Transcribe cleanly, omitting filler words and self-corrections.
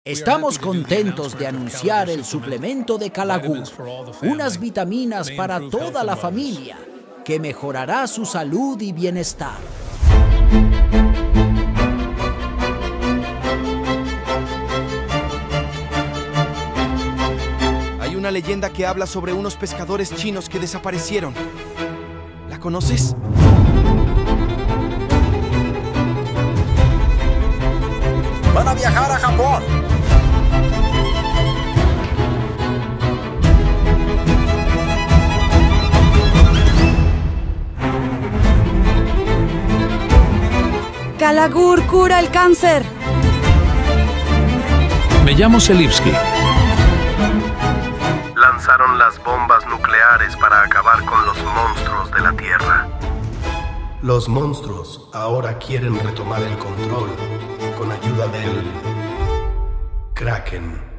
Estamos contentos de anunciar el suplemento de Calagur, unas vitaminas para toda la familia, que mejorará su salud y bienestar. Hay una leyenda que habla sobre unos pescadores chinos que desaparecieron. ¿La conoces? ¡Van a viajar a Japón! Calagur cura el cáncer. Me llamo Selipsky. Lanzaron las bombas nucleares para acabar con los monstruos de la Tierra. Los monstruos ahora quieren retomar el control con ayuda del Kraken.